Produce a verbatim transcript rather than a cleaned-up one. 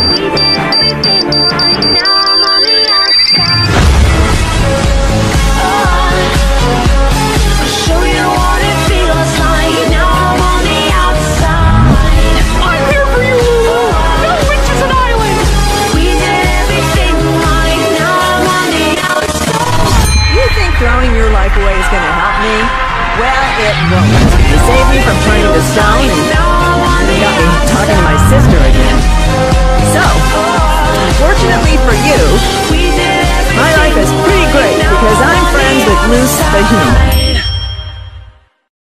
Throwing your life away is going to help me? Well, it won't. You saved me from turning to stone and you got me talking to my sister again. So, fortunately for you, my life is pretty great because I'm friends with Luz the human.